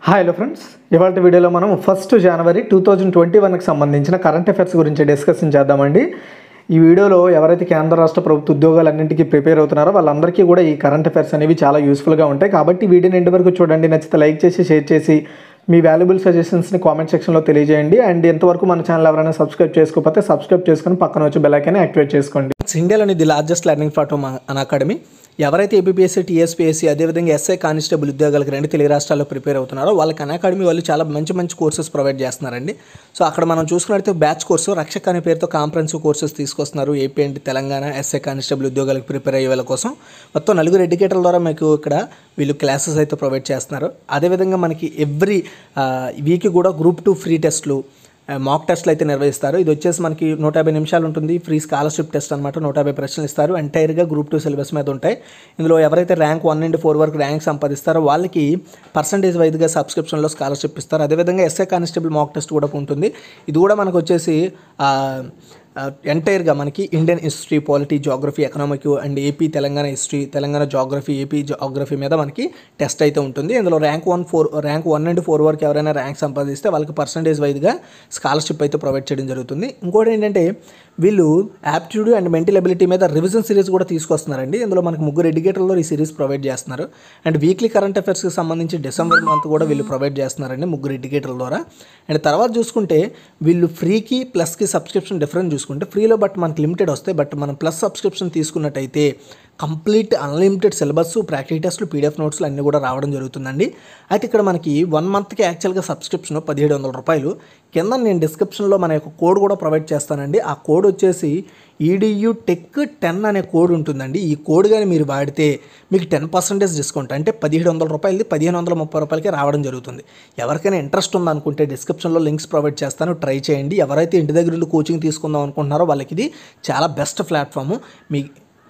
Hello friends, ఇవాళ వీడియోలో మనం 1 జనవరి 2021కి సంబంధించిన కరెంట్ అఫైర్స్ గురించి డిస్కషన్ చేద్దామండి. ఈ వీడియోలో ఎవరైతే కేంద్ర రాష్ట్ర ప్రభుత్వ ఉద్యోగాలన్నింటికి ప్రిపేర్ అవుతున్నారో వాళ్ళందరికీ కూడా ఈ కరెంట్ అఫైర్స్ అనేవి చాలా యూస్ఫుల్గా ఉంటాయి. కాబట్టి వీడియోని ఎండ్ వరకు చూడండి. నచ్చితే లైక్ చేసి షేర్ చేసి మీ వాల్యుబుల్ సజెషన్స్ని కామెంట్ సెక్షన్లో తెలియజేయండి. అండ్ ఇంతవరకు మన ఛానల్ ఎవరైనా సబ్స్క్రైబ్ చేసుకోకపోతే సబ్స్క్రైబ్ చేసుకొని పక్కన వచ్చి బెల్ ఐకాన్ని యాక్టివేట్ చేసుకోండి. ఇండియాలోని the largest learning platform Unacademy. ఎవరైతే ఏబిపిఎస్సి, టీఎస్పీఎస్సి, అదేవిధంగా ఎస్ఐ కానిస్టేబుల్ ఉద్యోగాలకు రెండు తెలుగు రాష్ట్రాల్లో ప్రిపేర్ అవుతున్నారో వాళ్ళకి అన్ అకాడమీ వాళ్ళు చాలా మంచి కోర్సెస్ ప్రొవైడ్ చేస్తున్నారండి. సో అక్కడ మనం చూసుకున్నట్లయితే బ్యాచ్ కోర్సు రక్షక్ అనే పేరుతో కాంప్రహెన్సివ్ కోర్సెస్ తీసుకొస్తున్నారు. AP and Telangana SI constable ఉద్యోగాలకు ప్రిపేర్ అయ్యే వాళ్ళ కోసం మొత్తం 4 ఎడ్యుకేటర్ల ద్వారా మీకు ఇక్కడ వీళ్ళు క్లాసెస్ అయితే ప్రొవైడ్ చేస్తున్నారు. అదేవిధంగా మనకి ఎవ్రీ వీక్ కూడా గ్రూప్ 2 ఫ్రీ టెస్ట్లు, మాక్ టెస్ట్లు అయితే నిర్వహిస్తారు. ఇది వచ్చేసి మనకి 150 నిమిషాలు ఉంటుంది. ఫ్రీ స్కాలర్షిప్ టెస్ట్ అనమాట. 150 ప్రశ్నలు ఇస్తారు. ఎంటైర్గా గ్రూప్ 2 సిలబస్ మీద ఉంటాయి. ఇందులో ఎవరైతే ర్యాంక్ 1 నుండి 4 వరకు ర్యాంక్ సంపాదిస్తారో వాళ్ళకి పర్సంటేజ్ వైజ్గా సబ్స్క్రిప్షన్లో స్కాలర్షిప్ ఇస్తారు. అదేవిధంగా ఎస్ఐ కానిస్టేబుల్ మాక్ టెస్ట్ కూడా ఉంటుంది. ఇది కూడా మనకు వచ్చేసి ఎంటైర్గా మనకి Indian history, polity, geography, economic and AP Telangana history, Telangana geography, AP geography మీద మనకి టెస్ట్ అయితే ఉంటుంది. ఇందులో ర్యాంక్ 1 నుండి 4 వరకు ఎవరైనా ర్యాంక్ సంపాదిస్తే వాళ్ళకి పర్సంటేజ్ వైజ్గా స్కాలర్షిప్ అయితే ప్రొవైడ్ చేయడం జరుగుతుంది. ఇంకోటి ఏంటంటే వీళ్ళు యాప్టిట్యూడ్ అండ్ మెంటల్ ఎబిలిటీ మీద రివిజన్ సిరీస్ కూడా తీసుకొస్తున్నారండి. ఇందులో మనకి 3 ఎడ్యుకేటర్లో ఈ సిరీస్ ప్రొవైడ్ చేస్తున్నారు. అండ్ వీక్లీ కరెంట్ అఫైర్స్కి సంబంధించి డిసెంబర్ మంత్ కూడా వీళ్ళు ప్రొవైడ్ చేస్తున్నారండి 3 ఎడ్యుకేటర్ల ద్వారా. అండ్ తర్వాత చూసుకుంటే వీళ్ళు ఫ్రీకి ప్లస్కి సబ్స్క్రిప్షన్ డిఫరెన్స్ చూసుకుంటే ఫ్రీలో బట్ మనకి లిమిటెడ్ వస్తాయి. బట్ మనం ప్లస్ సబ్స్క్రిప్షన్ తీసుకున్నట్టయితే కంప్లీట్ అన్లిమిటెడ్ సిలబస్, ప్రాక్టీస్ టెస్ట్లు, పీడిఎఫ్ నోట్స్లు అన్నీ కూడా రావడం జరుగుతుందండి. అయితే ఇక్కడ మనకి 1 మంత్కి యాక్చువల్గా సబ్స్క్రిప్షన్ 1700 రూపాయలు. కింద నేను డిస్క్రిప్షన్లో మన యొక్క కోడ్ కూడా ప్రొవైడ్ చేస్తానండి. ఆ కోడ్ వచ్చేసి EduTech 10 అనే కోడ్ ఉంటుందండి. ఈ కోడ్ కానీ మీరు వాడితే మీకు 10% డిస్కౌంట్, అంటే 1700 రూపాయలది 1530 రూపాయలకి రావడం జరుగుతుంది. ఎవరికైనా ఇంట్రెస్ట్ ఉందనుకుంటే డిస్క్రిప్షన్లో లింక్స్ ప్రొవైడ్ చేస్తాను, ట్రై చేయండి. ఎవరైతే ఇంటి దగ్గర నుండి కోచింగ్ తీసుకుందాం అనుకుంటున్నారో వాళ్ళకి ఇది చాలా బెస్ట్ ప్లాట్ఫామ్. మీ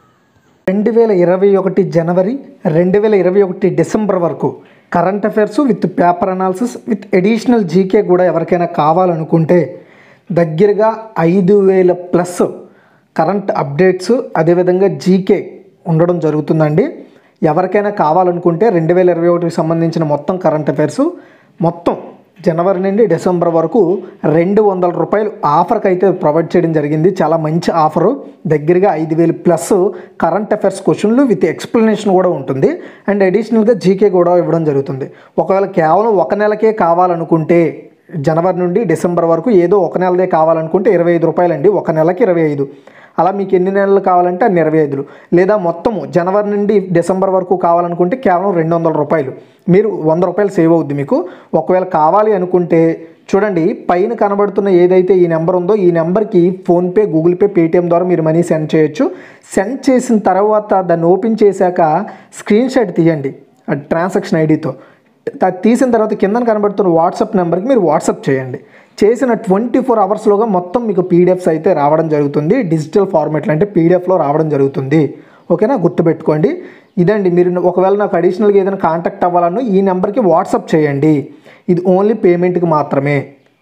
2021 జనవరి 2021 డిసెంబర్ వరకు current affairs with paper analysis with additional GK కూడా ఎవరికైనా కావాలనుకుంటే దగ్గరగా 5000+ కరెంట్ అప్డేట్స్ అదేవిధంగా జీకే ఉండడం జరుగుతుందండి. ఎవరికైనా కావాలనుకుంటే 2021కి సంబంధించిన మొత్తం కరెంట్ అఫైర్స్ మొత్తం జనవరి నుండి డిసెంబర్ వరకు 200 రూపాయలు ఆఫర్కి అయితే ప్రొవైడ్ చేయడం జరిగింది. చాలా మంచి ఆఫరు. దగ్గరగా 5000+ కరెంట్ అఫైర్స్ క్వశ్చన్లు విత్ ఎక్స్ప్లెనేషన్ కూడా ఉంటుంది. అండ్ అడిషనల్గా జీకే కూడా ఇవ్వడం జరుగుతుంది. ఒకవేళ కేవలం 1 నెలకే కావాలనుకుంటే జనవరి నుండి డిసెంబర్ వరకు ఏదో 1 నెలదే కావాలనుకుంటే 25 రూపాయలండి. 1 నెలకి 25. అలా మీకు ఎన్ని నెలలు కావాలంటే అన్ని 25. లేదా మొత్తము జనవరి నుండి డిసెంబర్ వరకు కావాలనుకుంటే కేవలం 200 రూపాయలు. మీరు 100 రూపాయలు సేవ్ అవుద్ది మీకు. ఒకవేళ కావాలి అనుకుంటే చూడండి, పైన కనబడుతున్న ఏదైతే ఈ నెంబర్ ఉందో ఈ నెంబర్కి ఫోన్పే, గూగుల్ పే, పేటిఎం ద్వారా మీరు మనీ సెండ్ చేయొచ్చు. సెండ్ చేసిన తర్వాత దాన్ని ఓపెన్ చేశాక స్క్రీన్ షాట్ తీయండి ట్రాన్సాక్షన్ ఐడితో. తీసిన తర్వాత కింద కనబడుతున్న వాట్సాప్ నెంబర్కి మీరు వాట్సాప్ చేయండి. చేసిన 24 అవర్స్లోగా మొత్తం మీకు పీడిఎఫ్స్ అయితే రావడం జరుగుతుంది. డిజిటల్ ఫార్మేట్లో అంటే పీడిఎఫ్లో రావడం జరుగుతుంది. ఓకేనా, గుర్తుపెట్టుకోండి. ఇదండి, మీరు ఒకవేళ నాకు అడిషనల్గా ఏదైనా కాంటాక్ట్ అవ్వాలన్నా ఈ నెంబర్కి వాట్సాప్ చేయండి. ఇది ఓన్లీ పేమెంట్కి మాత్రమే.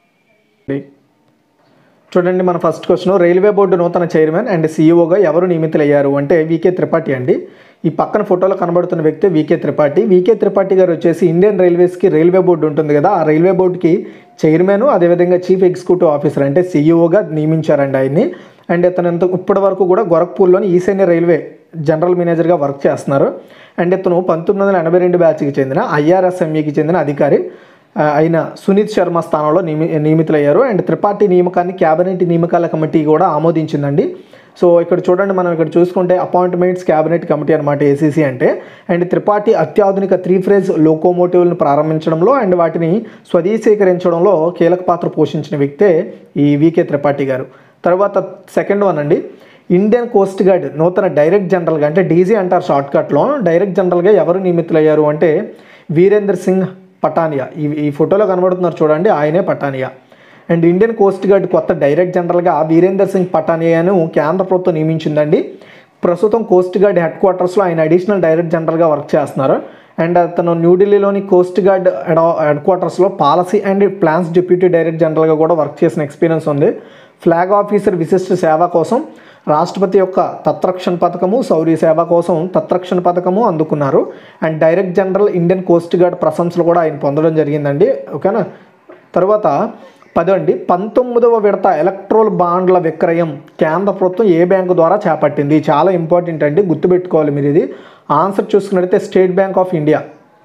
చూడండి, మన ఫస్ట్ క్వశ్చన్, రైల్వే బోర్డు నూతన చైర్మన్ అండ్ సీఈఓగా ఎవరు నియమితులయ్యారు అంటే వికే త్రిపాఠి అండి. ఈ పక్కన ఫోటోలో కనబడుతున్న వ్యక్తి వికే త్రిపాఠి. వికే త్రిపాఠి గారు వచ్చేసి ఇండియన్ రైల్వేస్కి రైల్వే బోర్డు ఉంటుంది కదా, ఆ రైల్వే బోర్డుకి చైర్మన్ అదేవిధంగా చీఫ్ ఎగ్జిక్యూటివ్ ఆఫీసర్ అంటే సీఈఓగా నియమించారండి ఆయన్ని. అండ్ ఇతను ఇప్పటి వరకు కూడా గోరఖ్పూర్లోని ఈశాన్య రైల్వే జనరల్ మేనేజర్గా వర్క్ చేస్తున్నారు. అండ్ ఇతను 1982 బ్యాచ్కి చెందిన IRSMEకి చెందిన అధికారి అయిన సునీత్ శర్మ స్థానంలో నియమితులయ్యారు. అండ్ త్రిపాఠి నియామకాన్ని క్యాబినెట్ నియామకాల కమిటీ కూడా ఆమోదించిందండి. సో ఇక్కడ చూడండి, మనం ఇక్కడ చూసుకుంటే అపాయింట్మెంట్స్ క్యాబినెట్ కమిటీ అనమాట ACC అంటే. అండ్ త్రిపాఠి అత్యాధునిక 3 ఫేజ్ లోకోమోటివ్లను ప్రారంభించడంలో అండ్ వాటిని స్వదేశీకరించడంలో కీలక పాత్ర పోషించిన వ్యక్తే ఈ వికే త్రిపాఠి గారు. తర్వాత సెకండ్ వన్ అండి, ఇండియన్ కోస్ట్ గార్డ్ నూతన డైరెక్ట్ జనరల్గా అంటే డీజీ అంటారు షార్ట్కట్లో, డైరెక్ట్ జనరల్గా ఎవరు నియమితులయ్యారు అంటే వీరేందర్ సింగ్ పటానియా. ఈ ఫోటోలో కనబడుతున్నారు చూడండి, ఆయనే Pathania. And Indian coast guard కొత్త డైరెక్ట్ జనరల్గా వీరేందర్ సింగ్ పటానియాను కేంద్ర ప్రభుత్వం నియమించిందండి. ప్రస్తుతం కోస్ట్ గార్డ్ హెడ్ క్వార్టర్స్లో ఆయన అడిషనల్ డైరెక్ట్ జనరల్గా వర్క్ చేస్తున్నారు. అండ్ అతను న్యూఢిల్లీలోని కోస్ట్ గార్డ్ హెడ్ క్వార్టర్స్లో policy and plans deputy director జనరల్గా కూడా వర్క్ చేసిన ఎక్స్పీరియన్స్ ఉంది. ఫ్లాగ్ ఆఫీసర్ విశిష్ట సేవ కోసం రాష్ట్రపతి యొక్క తత్రక్షణ పథకము, శౌర్య సేవ కోసం తత్రక్షణ పథకము అందుకున్నారు. And director general Indian coast guard ప్రశంసలు కూడా ఆయన పొందడం జరిగిందండి. ఓకేనా. తర్వాత 10 అండి, 19వ విడత ఎలక్ట్రోల్ బాండ్ల విక్రయం కేంద్ర ప్రభుత్వం ఏ బ్యాంకు ద్వారా చేపట్టింది? చాలా ఇంపార్టెంట్ అండి, గుర్తుపెట్టుకోవాలి మీరు ఇది. ఆన్సర్ చూసుకున్నట్లయితే state bank of India.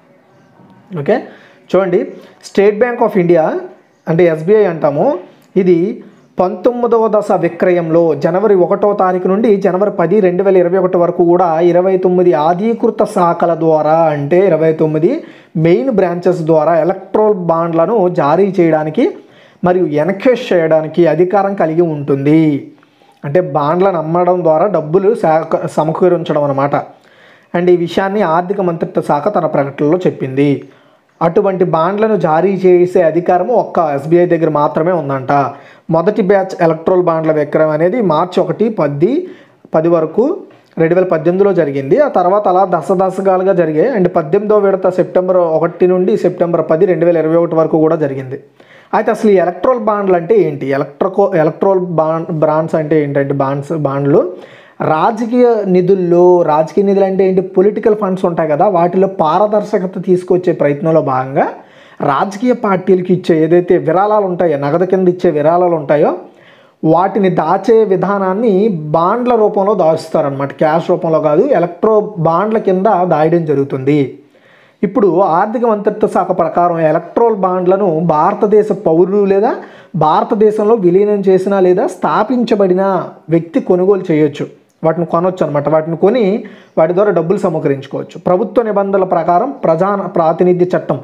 Okay, చూడండి, స్టేట్ బ్యాంక్ ఆఫ్ ఇండియా అంటే ఎస్బీఐ అంటాము. ఇది 19వ దశ విక్రయంలో జనవరి 1వ తారీఖు నుండి జనవరి 10, 2021 వరకు కూడా 29 అధీకృత శాఖల ద్వారా, అంటే 29 మెయిన్ బ్రాంచెస్ ద్వారా ఎలక్ట్రోల్ బాండ్లను జారీ చేయడానికి మరియు ఎన్కేష్ చేయడానికి అధికారం కలిగి ఉంటుంది. అంటే బాండ్లను అమ్మడం ద్వారా డబ్బులు సమకూరించడం అన్నమాట. అండ్ ఈ విషయాన్ని ఆర్థిక మంత్రిత్వ శాఖ తన ప్రకటనలో చెప్పింది. అటువంటి బాండ్లను జారీ చేసే అధికారము ఒక్క ఎస్బీఐ దగ్గర మాత్రమే ఉందంట. మొదటి బ్యాచ్ ఎలక్ట్రోల్ బాండ్ల విక్రయం అనేది మార్చి 1, 10 వరకు 2018లో జరిగింది. ఆ తర్వాత అలా దశలుగా జరిగాయి. అండ్ 18వ విడత సెప్టెంబర్ 1 నుండి సెప్టెంబర్ 10, 2021 వరకు కూడా జరిగింది. అయితే అసలు ఈ ఎలక్ట్రోల్ బాండ్లు అంటే ఏంటి? ఎలక్ట్రోల్ బాండ్స్ అంటే ఏంటంటే బాండ్లు రాజకీయ నిధులు అంటే ఏంటి? పొలిటికల్ ఫండ్స్ ఉంటాయి కదా, వాటిలో పారదర్శకత తీసుకొచ్చే ప్రయత్నంలో భాగంగా రాజకీయ పార్టీలకు ఇచ్చే ఏదైతే విరాళాలు ఉంటాయో, నగదు కింద ఇచ్చే విరాళాలు ఉంటాయో వాటిని దాచే విధానాన్ని బాండ్ల రూపంలో దాచుతారనమాట. క్యాష్ రూపంలో కాదు, బాండ్ల కింద దాయడం జరుగుతుంది. ఇప్పుడు ఆర్థిక మంత్రిత్వ శాఖ ప్రకారం ఎలక్ట్రోల్ బాండ్లను భారతదేశ పౌరులు లేదా భారతదేశంలో విలీనం చేసిన లేదా స్థాపించబడిన వ్యక్తి కొనుగోలు చేయొచ్చు. వాటిని కొనవచ్చు అనమాట. వాటిని కొని వాటి ద్వారా డబ్బులు సమకరించుకోవచ్చు. ప్రభుత్వ నిబంధనల ప్రకారం ప్రజా ప్రాతినిధ్య చట్టం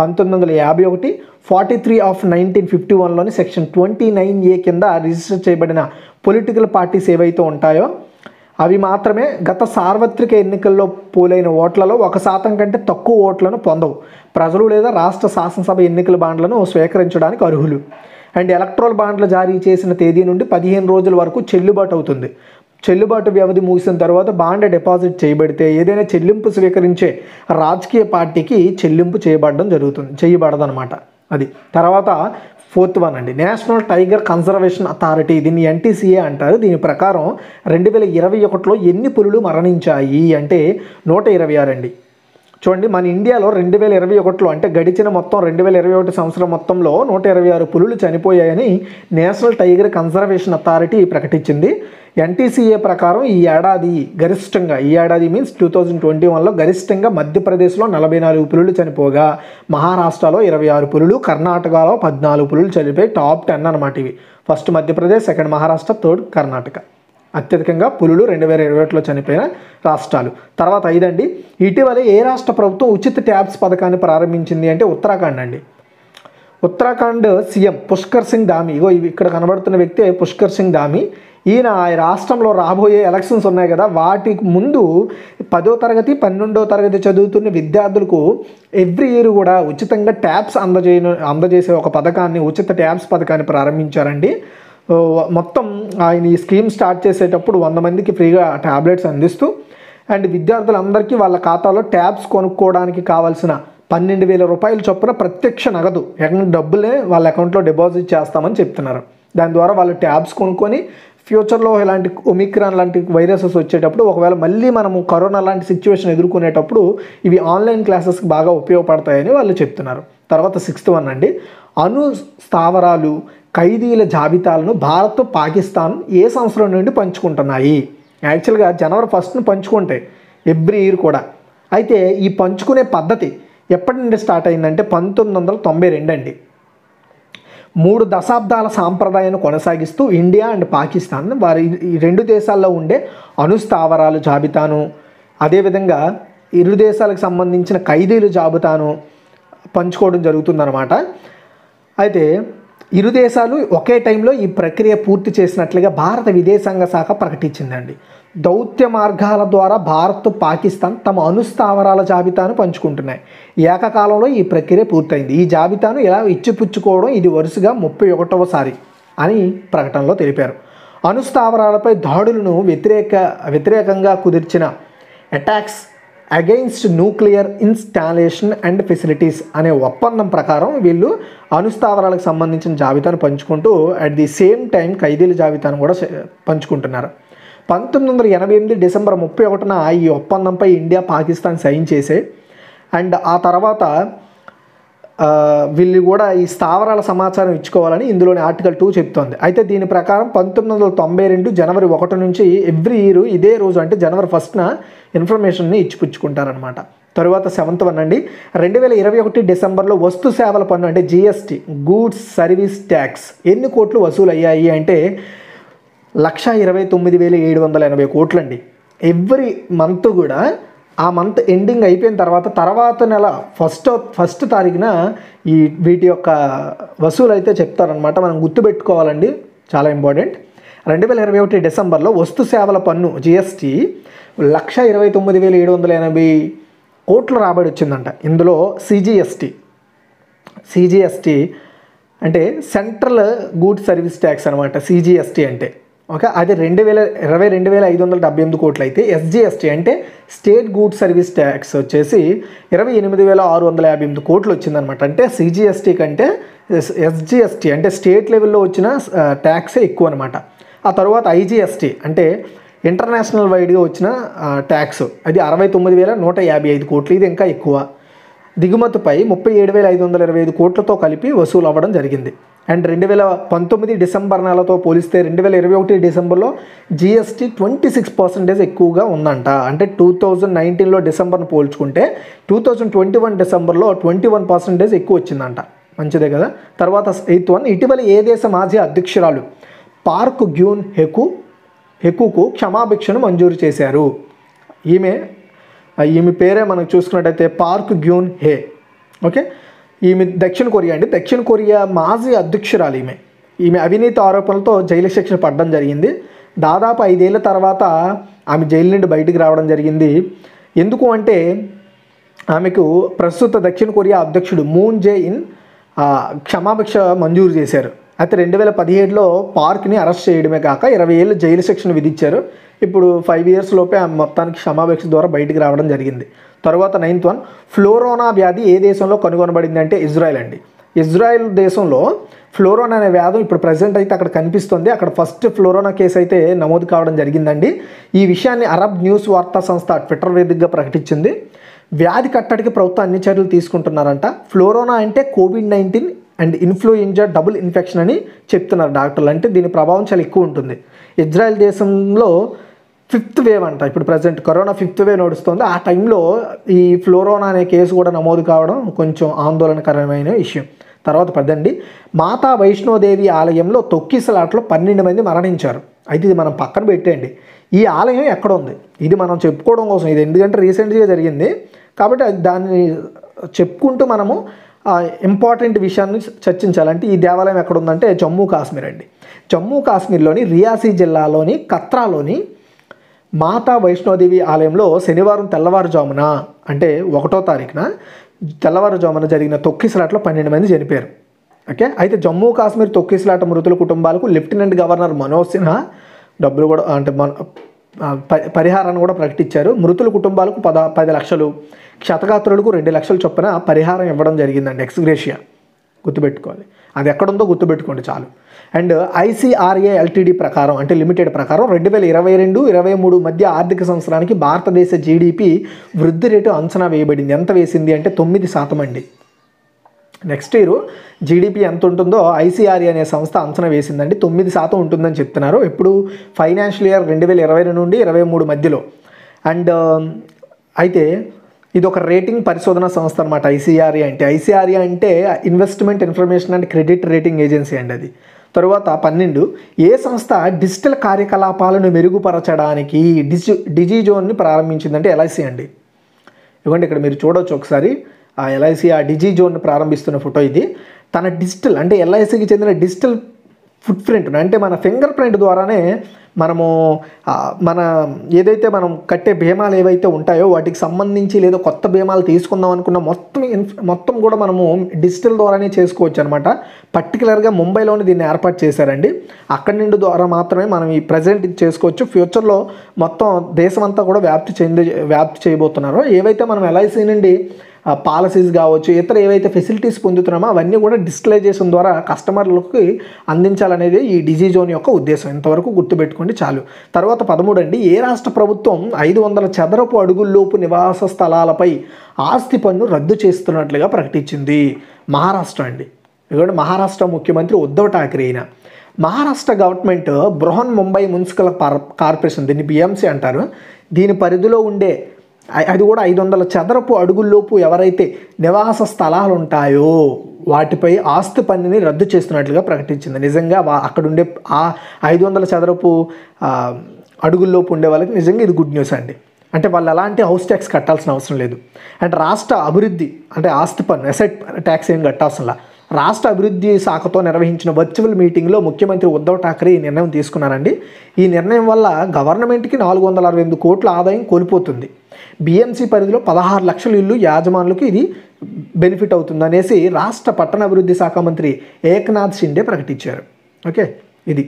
1951, 43 ఆఫ్ 1951లోని సెక్షన్ 29A కింద రిజిస్టర్ చేయబడిన పొలిటికల్ పార్టీస్ ఏవైతే ఉంటాయో అవి మాత్రమే గత సార్వత్రిక ఎన్నికల్లో పోలైన ఓట్లలో 1% కంటే తక్కువ ఓట్లను పొందవు. ప్రజలు లేదా రాష్ట్ర శాసనసభ ఎన్నికల బాండ్లను స్వీకరించడానికి అర్హులు. అండ్ ఎలక్ట్రోల్ బాండ్లు జారీ చేసిన తేదీ నుండి 15 రోజుల వరకు చెల్లుబాటు అవుతుంది. చెల్లుబాటు వ్యవధి ముగిసిన తర్వాత బాండ్ డిపాజిట్ చేయబడితే ఏదైనా చెల్లింపు స్వీకరించే రాజకీయ పార్టీకి చెల్లింపు చేయబడదన్నమాట. అది తర్వాత 4th వన్ అండి, నేషనల్ టైగర్ కన్జర్వేషన్ అథారిటీ, దీన్ని NTCA అంటారు. దీని ప్రకారం 2021లో ఎన్ని పులులు మరణించాయి అంటే 126 అండి. చూడండి, మన ఇండియాలో 2021లో అంటే గడిచిన మొత్తం 2021 సంవత్సరం మొత్తంలో 126 పులులు చనిపోయాయని నేషనల్ టైగర్ కన్జర్వేషన్ అథారిటీ ప్రకటించింది. NTCA ప్రకారం ఈ ఏడాది మీన్స్ 2021లో గరిష్టంగా మధ్యప్రదేశ్లో 44 పులులు చనిపోగా మహారాష్ట్రలో 26 పులులు, కర్ణాటకలో 14 పులులు చనిపోయి టాప్ 10 అనమాట. ఇవి first Madhya Pradesh, second Maharashtra, third Karnataka. అత్యధికంగా పులులు 2021లో చనిపోయిన రాష్ట్రాలు. తర్వాత 5 అండి, ఇటీవల ఏ రాష్ట్ర ప్రభుత్వం ఉచిత ట్యాబ్స్ పథకాన్ని ప్రారంభించింది అంటే ఉత్తరాఖండ్ అండి. ఉత్తరాఖండ్ సీఎం పుష్కర్ సింగ్ ధామి, ఇక్కడ కనబడుతున్న వ్యక్తే పుష్కర్ సింగ్ ధామి. ఈయన రాష్ట్రంలో రాబోయే ఎలక్షన్స్ ఉన్నాయి కదా, వాటికి ముందు 10వ తరగతి 12వ తరగతి చదువుతున్న విద్యార్థులకు ఎవ్రీ ఇయర్ కూడా ఉచితంగా ట్యాబ్స్ అందజేసే ఒక పథకాన్ని, ఉచిత ట్యాబ్స్ పథకాన్ని ప్రారంభించారండి. మొత్తం ఆయన ఈ స్కీమ్ స్టార్ట్ చేసేటప్పుడు 100 మందికి ఫ్రీగా ట్యాబ్లెట్స్ అందిస్తూ అండ్ విద్యార్థులందరికీ వాళ్ళ ఖాతాలో ట్యాబ్స్ కొనుక్కోవడానికి కావాల్సిన 12,000 రూపాయల చొప్పున ప్రత్యక్ష నగదు డబ్బులే వాళ్ళ అకౌంట్లో డిపాజిట్ చేస్తామని చెప్తున్నారు. దాని ద్వారా వాళ్ళు ట్యాబ్స్ కొనుక్కొని ఫ్యూచర్లో ఇలాంటి ఒమిక్రాన్ లాంటి వైరసెస్ వచ్చేటప్పుడు ఒకవేళ మళ్ళీ మనము కరోనా లాంటి సిచ్యువేషన్ ఎదుర్కొనేటప్పుడు ఇవి ఆన్లైన్ క్లాసెస్కి బాగా ఉపయోగపడతాయని వాళ్ళు చెప్తున్నారు. తర్వాత 6th వన్ అండి, అణు స్థావరాలు ఖైదీల జాబితాలను భారత్, పాకిస్తాన్ ఏ సంవత్సరం నుండి పంచుకుంటున్నాయి? యాక్చువల్గా జనవరి 1ను పంచుకుంటాయి ఎవ్రీ ఇయర్ కూడా. అయితే ఈ పంచుకునే పద్ధతి ఎప్పటి నుండి స్టార్ట్ అయిందంటే 1992 అండి. 3 దశాబ్దాల సాంప్రదాయాన్ని కొనసాగిస్తూ ఇండియా అండ్ పాకిస్తాన్ వారి ఈ 2 దేశాల్లో ఉండే అణుస్థావరాలు జాబితాను, అదేవిధంగా ఇరు దేశాలకు సంబంధించిన ఖైదీల జాబితాను పంచుకోవడం జరుగుతుందన్నమాట. అయితే ఇరు దేశాలు ఒకే టైంలో ఈ ప్రక్రియ పూర్తి చేసినట్లుగా భారత విదేశాంగ శాఖ ప్రకటించిందండి. దౌత్య మార్గాల ద్వారా భారత్, పాకిస్తాన్ తమ అణుస్థావరాల జాబితాను పంచుకుంటున్నాయి. ఏకకాలంలో ఈ ప్రక్రియ పూర్తయింది. ఈ జాబితాను ఇలా ఇచ్చిపుచ్చుకోవడం ఇది వరుసగా 31వసారి అని ప్రకటనలో తెలిపారు. అణుస్థావరాలపై దాడులను వ్యతిరేకంగా కుదిర్చిన attacks against nuclear installation and facilities అనే ఒప్పందం ప్రకారం వీళ్ళు అణుస్థావరాలకు సంబంధించిన జాబితాను పంచుకుంటూ అట్ ది సేమ్ టైం ఖైదీల జాబితాను కూడా పంచుకుంటున్నారు. 1988 డిసెంబర్ 31న ఈ ఒప్పందంపై ఇండియా, పాకిస్తాన్ సైన్ చేసే అండ్ ఆ తర్వాత వీళ్ళు కూడా ఈ స్థావరాల సమాచారం ఇచ్చుకోవాలని ఇందులోని ఆర్టికల్ 2 చెప్తోంది. అయితే దీని ప్రకారం 1992 జనవరి 1 నుంచి ఎవ్రీ ఇయర్ ఇదే రోజు అంటే జనవరి 1న ఇన్ఫర్మేషన్ని ఇచ్చిపుచ్చుకుంటారనమాట. తరువాత 7th వన్ అండి, 2021 డిసెంబర్లో వస్తు సేవల పన్ను అంటే జిఎస్టీ, గూడ్స్ సర్వీస్ ట్యాక్స్ ఎన్ని కోట్లు వసూలు అయ్యాయి అంటే 1,29,780 కోట్లండి. ఎవ్రీ మంత్ కూడా ఆ మంత్ ఎండింగ్ అయిపోయిన తర్వాత నెల ఫస్ట్ తారీఖున ఈ వీటి యొక్క వసూలు అయితే చెప్తారనమాట. మనం గుర్తుపెట్టుకోవాలండి, చాలా ఇంపార్టెంట్. 2021 డిసెంబర్లో వస్తు సేవల పన్ను జిఎస్టీ 1,29,780 కోట్ల రాబడి వచ్చిందంట. ఇందులో సిజిఎస్టీ అంటే సెంట్రల్ గూడ్స్ సర్వీస్ ట్యాక్స్ అనమాట. సిజిఎస్టీ అంటే ఓకే, అది 22,578 కోట్లు అయితే ఎస్జిఎస్టీ అంటే స్టేట్ గూడ్స్ సర్వీస్ ట్యాక్స్ వచ్చేసి 28,658 కోట్లు వచ్చిందనమాట. అంటే సిజిఎస్టీ కంటే ఎస్జిఎస్టీ అంటే స్టేట్ లెవెల్లో వచ్చిన ట్యాక్సే ఎక్కువ అనమాట. ఆ తర్వాత ఐజిఎస్టీ అంటే ఇంటర్నేషనల్ వైడ్గా వచ్చిన ట్యాక్స్, అది 69,155 కోట్లు, ఇది ఇంకా ఎక్కువ. దిగుమతిపై 37,525 కోట్లతో కలిపి వసూలు అవ్వడం జరిగింది. అండ్ 2019 డిసెంబర్ నెలతో పోలిస్తే 2021 డిసెంబర్లో జిఎస్టీ 26% ఎక్కువగా ఉందంట. అంటే 2019లో డిసెంబర్ను పోల్చుకుంటే 2021 డిసెంబర్లో 21% ఎక్కువ వచ్చిందంట. మంచిదే కదా. తర్వాత 8th వన్, ఇటీవల ఏ దేశ మాజీ అధ్యక్షురాలు పార్క్ గ్యూన్ హెకుకు క్షమాభిక్షను మంజూరు చేశారు? ఈమె పేరే మనకు చూసుకున్నట్టయితే పార్క్ గ్యూన్ హే. ఓకే, ఈమె దక్షిణ కొరియా అండి. దక్షిణ కొరియా మాజీ అధ్యక్షురాలు ఈమె అవినీతి ఆరోపణలతో జైలు శిక్ష పడడం జరిగింది. దాదాపు 5 ఏళ్ల తర్వాత ఆమె జైలు నుండి బయటికి రావడం జరిగింది. ఎందుకు అంటే ఆమెకు ప్రస్తుత దక్షిణ కొరియా అధ్యక్షుడు మూన్ జే ఇన్ క్షమాభిక్ష మంజూరు చేశారు. అయితే 2017లో పార్క్ని అరెస్ట్ చేయడమే కాక 20 ఏళ్ళు జైలు శిక్షను విధించారు. ఇప్పుడు 5 ఇయర్స్ లోపే ఆమె మొత్తానికి క్షమాభిక్ష ద్వారా బయటికి రావడం జరిగింది. తర్వాత 9th వన్, ఫ్లోరోనా వ్యాధి ఏ దేశంలో కనుగొనబడింది అంటే ఇజ్రాయెల్ అండి. ఇజ్రాయెల్ దేశంలో ఫ్లోరోనా అనే వ్యాధి ఇప్పుడు ప్రజెంట్ అయితే అక్కడ కనిపిస్తుంది. అక్కడ ఫస్ట్ ఫ్లోరోనా కేసు అయితే నమోదు కావడం జరిగిందండి. ఈ విషయాన్ని అరబ్ న్యూస్ వార్తా సంస్థ ట్విట్టర్ వేదికగా ప్రకటించింది. వ్యాధి కట్టడికి ప్రభుత్వం అన్ని చర్యలు తీసుకుంటున్నారంట. ఫ్లోరోనా అంటే కోవిడ్-19 అండ్ ఇన్ఫ్లుయెంజా డబుల్ ఇన్ఫెక్షన్ అని చెప్తున్నారు డాక్టర్లు. అంటే దీని ప్రభావం చాలా ఎక్కువ ఉంటుంది. ఇజ్రాయెల్ దేశంలో 5th వేవ్ అంట. ఇప్పుడు ప్రజెంట్ కరోనా 5th వేవ్ నడుస్తుంది. ఆ టైంలో ఈ ఫ్లోరోనా అనే కేసు కూడా నమోదు కావడం కొంచెం ఆందోళనకరమైన విషయం. తర్వాత 10 మాతా వైష్ణోదేవి ఆలయంలో తొక్కిసలాట్లో 12 మంది మరణించారు. అయితే ఇది మనం పక్కన పెట్టేయండి. ఈ ఆలయం ఎక్కడ ఉంది ఇది మనం చెప్పుకోవడం కోసం, ఇది ఎందుకంటే రీసెంట్గా జరిగింది కాబట్టి దాన్ని చెప్పుకుంటూ మనము ఇంపార్టెంట్ విషయాన్ని చర్చించాలంటే ఈ దేవాలయం ఎక్కడ ఉందంటే జమ్మూ కాశ్మీర్ అండి. జమ్మూ కాశ్మీర్లోని రియాసీ జిల్లాలోని కత్రాలోని మాతా వైష్ణోదేవి ఆలయంలో శనివారం తెల్లవారుజామున అంటే 1వ తారీఖున తెల్లవారుజామున జరిగిన తొక్కిసలాట్లో 12 మంది చనిపోయారు. ఓకే, అయితే జమ్మూ కాశ్మీర్ తొక్కిసలాట మృతుల కుటుంబాలకు లెఫ్టినెంట్ గవర్నర్ మనోజ్ సిన్హా డబ్బులు కూడా అంటే పరిహారాన్ని కూడా ప్రకటించారు. మృతుల కుటుంబాలకు 10 లక్షలు, క్షతగాత్రులకు 2 లక్షల చొప్పున పరిహారం ఇవ్వడం జరిగిందండి. ఎక్స్గ్రేషియా గుర్తుపెట్టుకోవాలి, అది ఎక్కడుందో గుర్తుపెట్టుకోండి చాలు. అండ్ ఐసిఆర్ఏ ఎల్టీడీ ప్రకారం అంటే లిమిటెడ్ ప్రకారం 2022-23 మధ్య ఆర్థిక సంవత్సరానికి భారతదేశ జీడిపి వృద్ధి రేటు అంచనా వేయబడింది. ఎంత వేసింది అంటే 9% అండి. నెక్స్ట్ ఇయర్ జీడిపి ఎంత ఉంటుందో ఐసిఆర్ఏ అనే సంస్థ అంచనా వేసిందండి. 9% ఉంటుందని చెప్తున్నారు. ఇప్పుడు ఫైనాన్షియల్ ఇయర్ 2022 నుండి 23 మధ్యలో. అండ్ అయితే ఇది ఒక రేటింగ్ పరిశోధన సంస్థ అనమాట ఐసిఆర్ఏ అంటే. ఐసిఆర్ఏ అంటే investment information and credit rating agency అండి అది. తరువాత 12 ఏ సంస్థ డిజిటల్ కార్యకలాపాలను మెరుగుపరచడానికి డిజిజోన్ని ప్రారంభించిందంటే ఎల్ఐసి అండి. ఇవ్వండి ఇక్కడ మీరు చూడవచ్చు ఒకసారి ఆ ఎల్ఐసి ఆ డిజిజోన్ని ప్రారంభిస్తున్న ఫోటో ఇది. తన డిజిటల్ అంటే ఎల్ఐసికి చెందిన డిజిటల్ ఫుట్ ప్రింట్ అంటే మన ఫింగర్ ప్రింట్ ద్వారానే మనము మన ఏదైతే మనం కట్టే బీమాలు ఏవైతే ఉంటాయో వాటికి సంబంధించి లేదా కొత్త బీమాలు తీసుకుందాం అనుకున్న మొత్తం కూడా మనము డిజిటల్ ద్వారానే చేసుకోవచ్చు అనమాట. పర్టికులర్గా ముంబైలోని దీన్ని ఏర్పాటు చేశారండి. అక్కడి నుండి ద్వారా మాత్రమే మనం ఈ ప్రజెంట్ ఇది చేసుకోవచ్చు. ఫ్యూచర్లో మొత్తం దేశం అంతా కూడా వ్యాప్తి చేయబోతున్నారు. ఏవైతే మనం ఎల్ఐసి నుండి పాలసీస్ కావచ్చు, ఇతర ఏవైతే ఫెసిలిటీస్ పొందుతున్నామో అవన్నీ కూడా డిజిటలైజేషన్ ద్వారా కస్టమర్లకు అందించాలనేది ఈ డిజిజోన్ యొక్క ఉద్దేశం. ఇంతవరకు గుర్తుపెట్టుకోండి చాలు. తర్వాత 13 అండి, ఏ రాష్ట్ర ప్రభుత్వం 500 చదరపు అడుగుల్లోపు నివాస స్థలాలపై ఆస్తి పన్ను రద్దు చేస్తున్నట్లుగా ప్రకటించింది? మహారాష్ట్ర అండి. ఎందుకంటే మహారాష్ట్ర ముఖ్యమంత్రి ఉద్ధవ్ ఠాక్రే అయిన Maharashtra government Brihan Mumbai municipal corporation, దీన్ని బిఎంసి అంటారు, దీని పరిధిలో ఉండే అది కూడా 500 చదరపు అడుగుల్లోపు ఎవరైతే నివాస స్థలాలు ఉంటాయో వాటిపై ఆస్తి పన్నుని రద్దు చేస్తున్నట్లుగా ప్రకటించింది. నిజంగా అక్కడ ఉండే ఆ 500 చదరపు అడుగుల్లోపు ఉండే వాళ్ళకి నిజంగా ఇది గుడ్ న్యూస్ అండి. అంటే వాళ్ళు ఎలాంటి హౌస్ ట్యాక్స్ కట్టాల్సిన అవసరం లేదు. అంటే రాష్ట్ర అభివృద్ధి అంటే ఆస్తి పన్ను ఎసెట్ ట్యాక్స్ ఏం కట్టాల్సిన. రాష్ట్ర అభివృద్ధి శాఖతో నిర్వహించిన వర్చువల్ మీటింగ్లో ముఖ్యమంత్రి ఉద్ధవ్ ఠాక్రే ఈ నిర్ణయం తీసుకున్నారండి. ఈ నిర్ణయం వల్ల గవర్నమెంట్కి 468 కోట్ల ఆదాయం కోల్పోతుంది. బిఎంసి పరిధిలో 16 లక్షల ఇల్లు యాజమానులకు ఇది బెనిఫిట్ అవుతుంది అనేసి రాష్ట్ర పట్టణాభివృద్ధి శాఖ మంత్రి ఏక్నాథ్ షిండే ప్రకటించారు. ఓకే, ఇది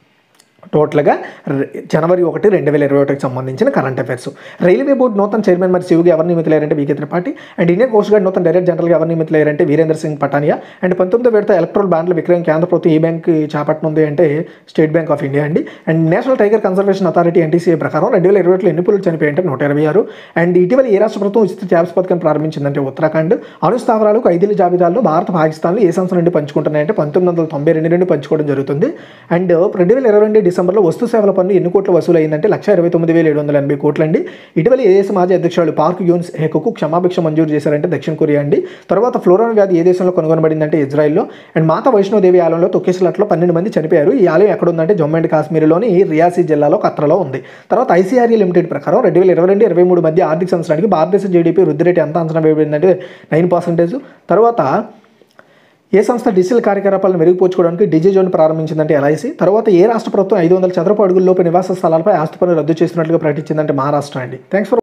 టోటల్గా జనవరి 1, 2021కి సంబంధించిన కరెంట్ అఫైర్స్. రైల్వే బోర్డు నూతన చైర్మన్ మరి శివుగా ఎవరు నియమితులయ్యారంటే VK Tripathi. And Indian coast guard నూతన డైరెక్టర్ జనరల్గా ఎవరు నియమితులయ్యారంటే వీరేంద్ర సింగ్ పటానియా. అండ్ 19వ విడత ఎలక్ట్రల్ బాండ్ల విక్రయం కేంద్ర ప్రభుత్వం ఏ బ్యాంక్ చేపట్టనుంది అంటే స్టేట్ బ్యాంక్ ఆఫ్ ఇండియా అండి. And national tiger conservation authority NTCA ప్రకారం 2020లో ఎన్ని పులులు చనిపోయాయంటే 126. అండ్ ఇటీవల ఏ రాష్ట్ర ప్రభుత్వం ఉచిత ట్యాబ్స్ పథకం ప్రారంభించిందంటే ఉత్తరాఖండ్. అణుస్థావరాలకు 5 జాబితాల్లో భారత పాకిస్తాన్లు ఏ సంవత్సరం నుండి పంచుకుంటున్నాయంటే 1992 నుండి పంచుకోవడం జరుగుతుంది. అండ్ 2022 డిసెంబర్లో వస్తు సేవల పన్ను ఎన్ని కోట్లు వసూలు అయిందంటే 1,29,780 కోట్లు అండి. ఇటీవల ఏ దేశ మాజీ అధ్యక్షుడు పార్క్ యూన్ హెకు క్షమాభిక్ష మంజూరు చేశారంటే దక్షిణ కొరియా అండి. తర్వాత ఫ్లోరోనా వ్యాధి ఏ దేశంలో కనుగొనబడిందంటే ఇజ్రాయిల్లో. అండ్ మాతా వైష్ణోదేవి ఆలయంలో తొక్కిసలాట్లో 12 మంది చనిపోయారు. ఈ ఆలయం ఎక్కడ ఉందంటే జమ్మూ అండ్ కాశ్మీర్లోని రియాసీ జిల్లాలో ఖత్రాలో ఉంది. తర్వాత ఐసీఆర్ఈ లిమిటెడ్ ప్రకారం 2022-23 మధ్య ఆర్థిక సంవత్సరానికి భారతదేశ జీడీపీ వృద్ధి రేటు ఎంత అంచనా వేయబడిందంటే 9%. తర్వాత ఏ సంస్థ డిజిటల్ కార్యకలాపాలను మెరుగుపరుచుకోవడానికి డిజిజోన్ ప్రారంభించిందంటే ఎల్ఐసి. తర్వాత ఏ రాష్ట్ర ప్రభుత్వం 500 చదరపు అడుగుల్లోపు నివాస స్థలాలపై ఆస్తి పన్ను రద్దు చేస్తున్నట్లుగా ప్రకటించిందంటే మహారాష్ట్ర అండి. Thanks for